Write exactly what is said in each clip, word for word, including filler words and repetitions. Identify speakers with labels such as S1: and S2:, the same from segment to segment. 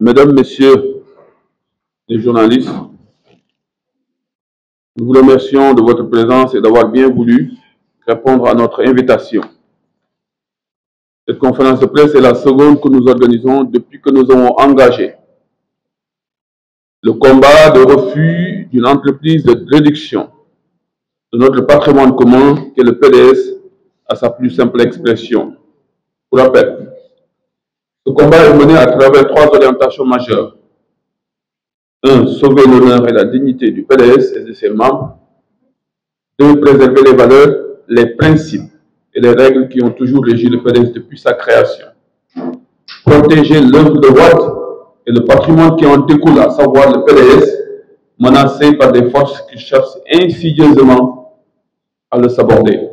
S1: Mesdames, Messieurs les journalistes, nous vous remercions de votre présence et d'avoir bien voulu répondre à notre invitation. Cette conférence de presse est la seconde que nous organisons depuis que nous avons engagé le combat de refus d'une entreprise de réduction de notre patrimoine commun qu'est le P D S à sa plus simple expression. Pour rappel, ce combat est mené à travers trois orientations majeures. un. Sauver l'honneur et la dignité du P D S et de ses membres. deux. Préserver les valeurs, les principes et les règles qui ont toujours régi le P D S depuis sa création. Protéger l'œuvre de Wade et le patrimoine qui en découle, à savoir le P D S, menacé par des forces qui cherchent insidieusement à le saborder.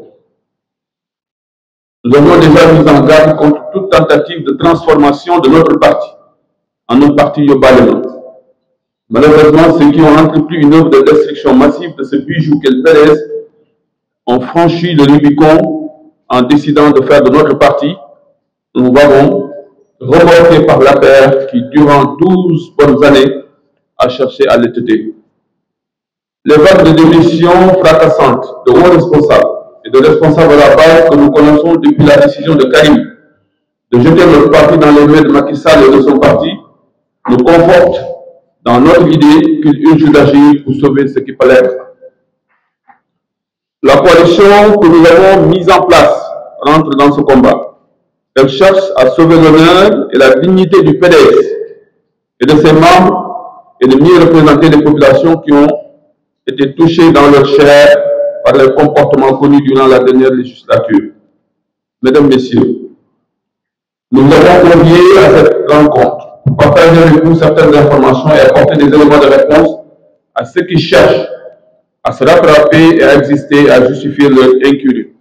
S1: Nous avons déjà mis en garde contre toute tentative de transformation de notre parti en un parti yobalien. Malheureusement, ceux qui ont entrepris une œuvre de destruction massive de ce bijou qu'est le P D S ont franchi le Rubicon en décidant de faire de notre parti un wagon remorqué par la paire qui, durant douze bonnes années, a cherché à l'étêter. Les vagues de démission fracassantes de hauts responsables et de responsables à la base que nous connaissons depuis la décision de Karim de jeter notre parti dans les mains de Macky Sall et de son parti nous confortent dans notre idée qu'il urge d'agir pour sauver ce qui peut l'être. La coalition que nous avons mise en place rentre dans ce combat. Elle cherche à sauver l'honneur et la dignité du P D S et de ses membres et de mieux représenter les populations qui ont été touchées dans leur chair par les comportements connus durant la dernière législature. Mesdames, Messieurs, nous vous avons conviés à cette rencontre pour partager avec vous certaines informations et apporter des éléments de réponse à ceux qui cherchent à se rattraper et à exister, à justifier leur incurie.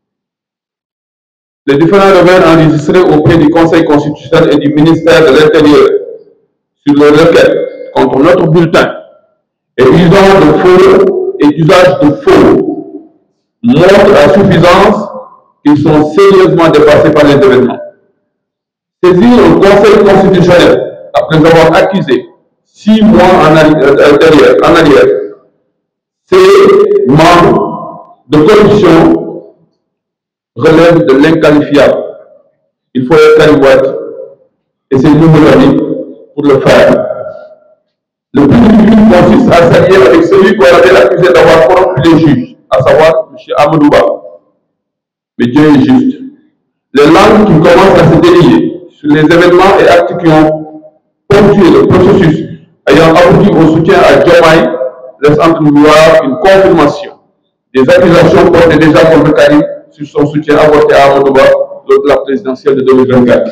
S1: Les différents revers enregistrés auprès du Conseil constitutionnel et du ministère de l'Intérieur sur les requêtes contre notre bulletin et usage de faux et usage de faux montrent à suffisance qu'ils sont sérieusement dépassés par les événements. Saisir le Conseil constitutionnel après avoir accusé six mois en arrière, en arrière ces membres de corruption relève de l'inqualifiable. Il faut être Karim Wade et ses nouveaux amis pour le faire. Le but du but consiste à s'allier avec celui qu'on avait accusé d'avoir corrompu les juges, à savoir M. Amadouba. Mais Dieu est juste. Les langues qui commencent à se délier sur les événements et actes qui ont ponctué le processus ayant abouti au soutien à Diomaye laissent entrevoir une confirmation des accusations portées déjà contre Karim sur son soutien avorté à Amadouba lors de la présidentielle de deux mille vingt-quatre.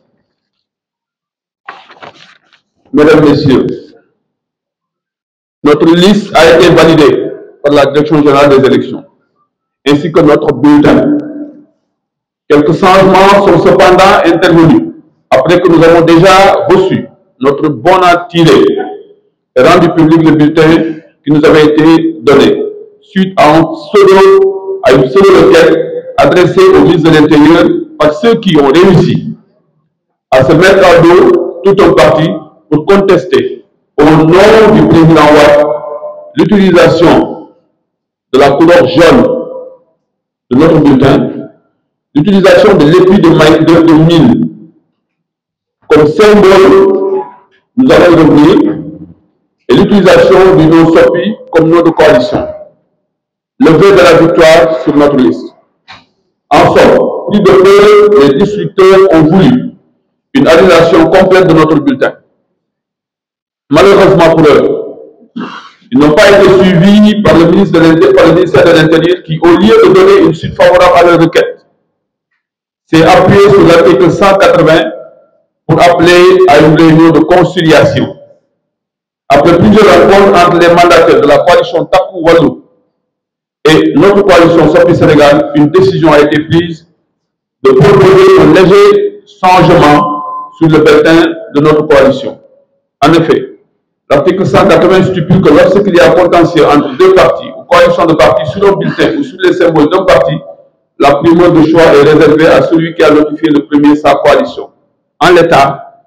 S1: Mesdames, Messieurs, notre liste a été validée par la Direction générale des élections, ainsi que notre bulletin. Quelques changements sont cependant intervenus après que nous avons déjà reçu notre bon à tirer et rendu public le bulletin qui nous avait été donné, suite à, un pseudo, à une pseudo-requête adressée au ministre de l'Intérieur par ceux qui ont réussi à se mettre à dos tout un parti pour contester au nom du président Wade l'utilisation de la couleur jaune de notre bulletin, l'utilisation de l'épi de, de, de mille comme symbole, nous allons revenir, et l'utilisation du nom SOPI comme nom de coalition. Levé de la victoire sur notre liste. En somme, plus de peu, les distributeurs ont voulu une annulation complète de notre bulletin. Malheureusement pour eux, ils n'ont pas été suivis par le, ministre de par le ministère de l'Intérieur qui, au lieu de donner une suite favorable à leur requête, s'est appuyé sur l'article cent quatre-vingts pour appeler à une réunion de conciliation. Après plusieurs rencontres entre les mandataires de la coalition Taku Wallou et notre coalition Sopi Sénégal, une décision a été prise de proposer un léger changement sur le bulletin de notre coalition. En effet, l'article cent quatre-vingts stipule que lorsqu'il y a contentieux entre deux partis ou coalitions de partis sur un bulletin ou sur les symboles d'un parti, la primeur de choix est réservée à celui qui a notifié le premier sa coalition. En l'état,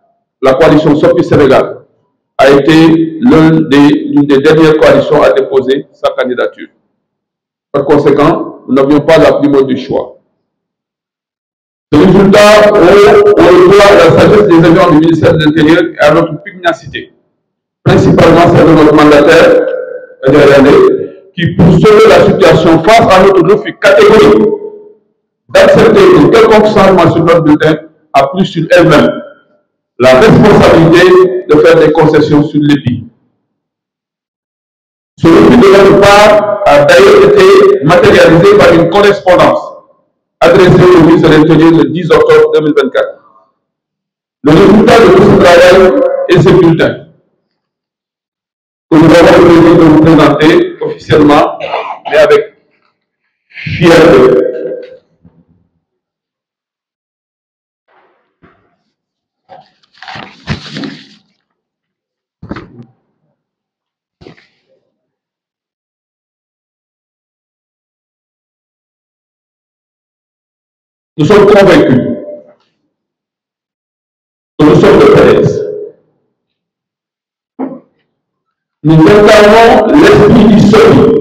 S1: la coalition Sopi Sénégal a été l'une des, l'une des dernières coalitions à déposer sa candidature. Par conséquent, nous n'avions pas la primeur du choix. Ce résultat, on le doit à la sagesse des agents du ministère de l'Intérieur et à notre pugnacité, principalement celle de notre mandataire, qui, pour sauver la situation face à notre refus catégorique d'accepter un quelconque changement sur notre bulletin, a pris sur elle-même la responsabilité de faire des concessions sur l'épi. Ce refus de notre part a d'ailleurs été matérialisé par une correspondance adressée au ministre de l'Intérieur le dix octobre deux mille vingt-quatre. Le résultat de tout ce travail est ce bulletin que nous avons le plaisir de vous présenter officiellement, mais avec fierté. Nous sommes convaincus que nous sommes de Falaise. Nous incarnons l'esprit du seuil.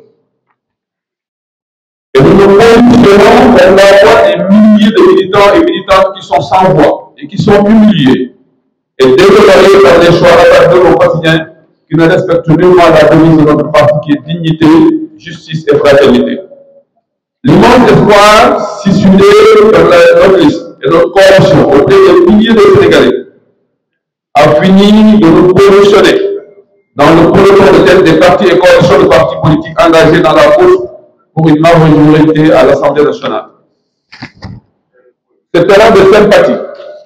S1: Et nous nous positionnons vers la voix des milliers de militants et militantes qui sont sans voix et qui sont humiliés et désolés par les choix attardés au quotidien qui ne respectent nullement la devise de notre parti qui est dignité, justice et fraternité. L'immense espoir suscité par notre liste et notre coalition auprès des milliers de Sénégalais a fini de nous positionner dans le peloton de tête des partis et coalitions de partis politiques engagés dans la cause pour une majorité à l'Assemblée nationale. Cet élan de sympathie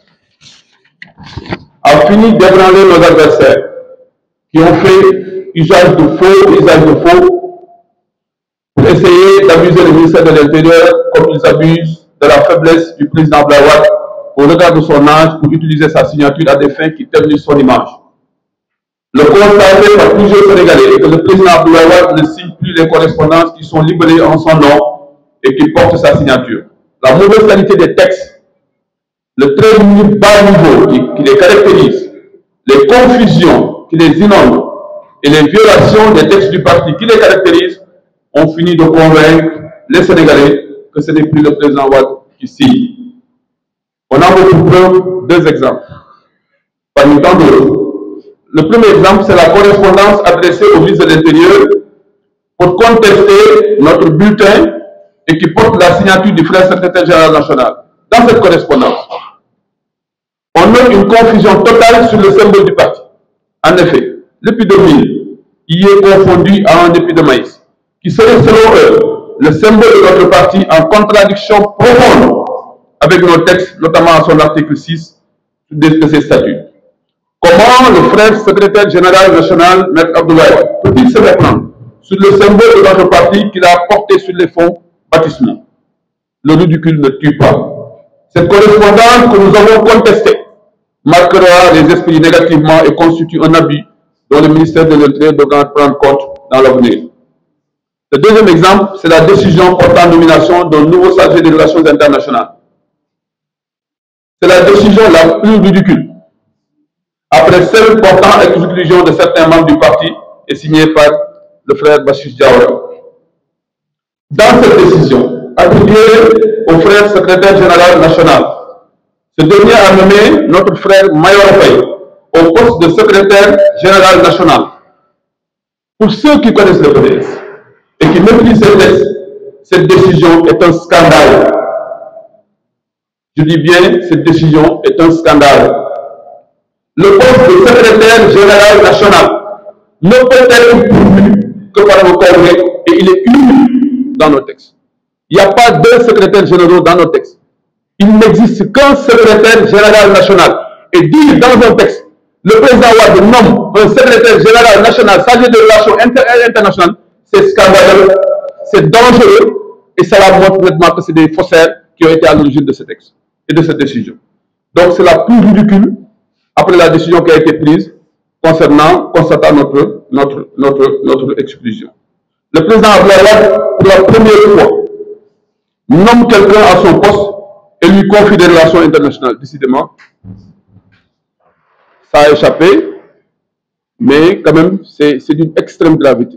S1: a fini d'ébranler nos adversaires qui ont fait usage de faux, usage de faux pour essayer d'abuser le ministère de l'Intérieur comme ils abusent de la faiblesse du président Abdoulaye Wade au regard de son âge pour utiliser sa signature à des fins qui ternissent son image. Le constat fait par plusieurs Sénégalais est que le président Abdoulaye Wade ne signe plus les correspondances qui sont libellées en son nom et qui portent sa signature. La mauvaise qualité des textes, le très bas niveau qui, qui les caractérise, les confusions qui les inondent et les violations des textes du parti qui les caractérisent ont fini de convaincre les Sénégalais que ce n'est plus le président Wade qui signe. On a pour preuve deux exemples, parmi tant d'autres. Le premier exemple, c'est la correspondance adressée au ministre de l'Intérieur pour contester notre bulletin et qui porte la signature du frère secrétaire général national. Dans cette correspondance, on note une confusion totale sur le symbole du parti. En effet, l'épi de mil y est confondu à un épi de maïs, qui serait selon eux le symbole de notre parti en contradiction profonde avec nos textes, notamment à son article six de ses statuts. Comment le frère secrétaire général national, Maître Abdoulaye, peut-il se reprendre sur le symbole de notre parti qu'il a porté sur les fonds baptismaux? Le ridicule ne tue pas. Cette correspondance que nous avons contestée marquera les esprits négativement et constitue un abus dont le ministère de l'Intérieur devra prendre compte dans l'avenir. Le deuxième exemple, c'est la décision portant nomination d'un nouveau chargé des relations internationales. C'est la décision la plus ridicule, après celle portant exclusion de certains membres du parti et signée par le frère Bachir Diawara. Dans cette décision, attribuée au frère secrétaire général national, ce dernier a nommé notre frère Mayor Faye au poste de secrétaire général national. Pour ceux qui connaissent le P D S et qui maîtrisent ces textes, cette décision est un scandale. Je dis bien, cette décision est un scandale. Le poste de secrétaire général national ne peut être pourvu que par le Congrès et il est unique dans nos textes. Il n'y a pas deux secrétaires généraux dans nos textes. Il n'existe qu'un secrétaire général national. Et dire dans un texte, le président Wade nomme un secrétaire général national chargé de relations inter internationales, c'est scandaleux, c'est dangereux et ça la montre nettement que c'est des faussaires qui ont été à l'origine de ce texte et de cette décision. Donc c'est la plus ridicule après la décision qui a été prise concernant, constatant notre, notre, notre, notre exclusion. Le président Abdoulaye Wade, pour la première fois, nomme quelqu'un à son poste et lui confie des relations internationales, décidément. ça a échappé, mais quand même, c'est d'une extrême gravité.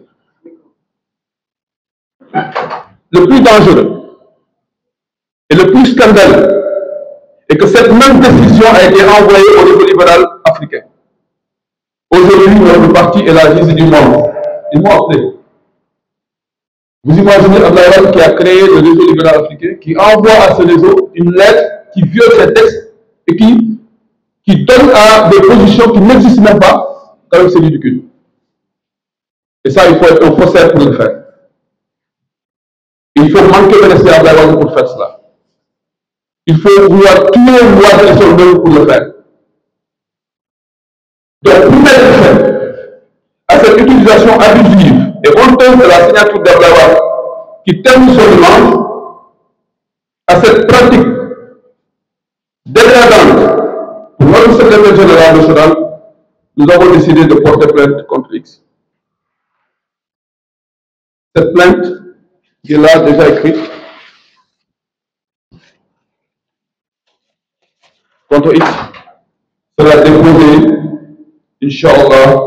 S1: Le plus dangereux et le plus scandaleux est que cette même décision a été envoyée au niveau libéral africain. Aujourd'hui, notre parti est la risée du monde. Ils m'ont appelé. Vous imaginez Abdoulaye Wade qui a créé le réseau libéral africain, qui envoie à ce réseau une lettre qui viole ses textes et qui, qui donne à des positions qui n'existent même pas, quand même c'est ridicule. Et ça, il faut être un faussaire pour le faire. Il faut manquer de rester à Abdoulaye Wade pour faire cela. Il faut vouloir tuer une loi de son pour le faire. Donc, pour mettre fin à cette utilisation abusive et honteuse de la signature d'Abdoulaye Wade qui termine son demande, à cette pratique dégradante pour notre secrétaire général national, nous avons décidé de porter plainte contre X. Cette plainte, qui est là déjà écrite, contre X, sera déposée, Inch'Allah,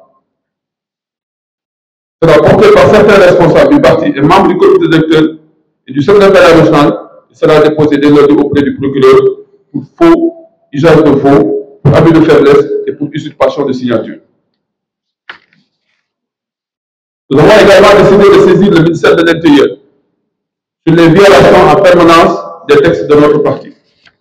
S1: sera portée par certains responsables du parti et membres du comité directeur et du secrétariat national, et sera déposée dès lundi auprès du procureur pour faux, usage de faux, pour abus de faiblesse et pour usurpation de signature. Nous avons également décidé de saisir le ministère de l'Intérieur sur les violations en permanence des textes de notre parti.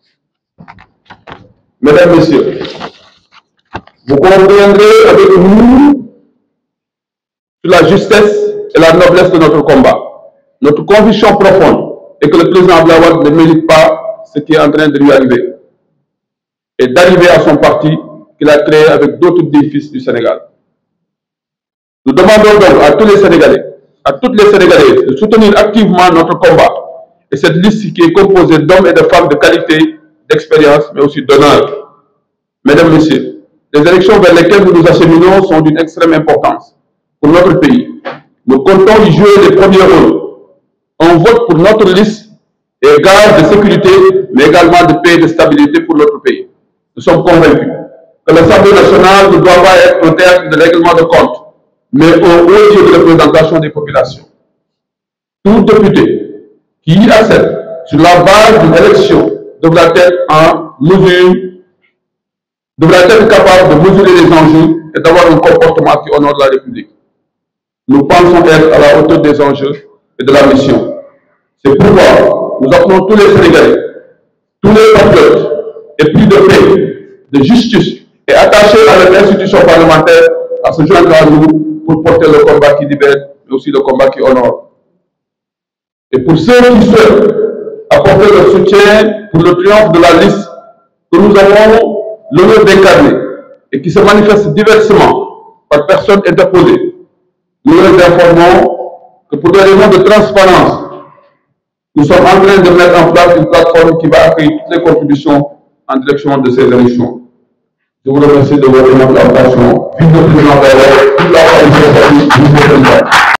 S1: Mesdames, Messieurs, vous conviendrez avec nous sur la justesse et la noblesse de notre combat. Notre conviction profonde est que le président Abdoulaye Wade ne mérite pas ce qui est en train de lui arriver et d'arriver à son parti qu'il a créé avec d'autres défis du Sénégal. Nous demandons donc à tous les Sénégalais, à toutes les Sénégalaises de soutenir activement notre combat et cette liste qui est composée d'hommes et de femmes de qualité, d'expérience, mais aussi d'honneur. Mesdames, Messieurs, les élections vers lesquelles nous nous acheminons sont d'une extrême importance pour notre pays. Nous comptons y jouer les premiers rôles. Un vote pour notre liste est gage de sécurité, mais également de paix et de stabilité pour notre pays. Nous sommes convaincus que l'Assemblée nationale ne doit pas être un théâtre de règlement de compte, mais un haut lieu de représentation des populations. Tout député qui y accède sur la base d'une élection devra être en mesure, devra être capable de mesurer les enjeux et d'avoir un comportement qui honore la République. Nous pensons être à la hauteur des enjeux et de la mission. C'est pourquoi nous appelons tous les Sénégalais, tous les patriotes, et plus de paix, de justice et attachés à notre institution parlementaire à se joindre à nous pour porter le combat qui libère, mais aussi le combat qui honore. Et pour ceux qui souhaitent apporter leur soutien pour le triomphe de la liste que nous avons l'honneur d'incarner et qui se manifeste diversement par personnes interposées, nous les informons que pour des raisons de transparence, nous sommes en train de mettre en place une plateforme qui va accueillir toutes les contributions en direction de ces élections. Je vous remercie de votre attention. Vive le président de la République, toute la coalition.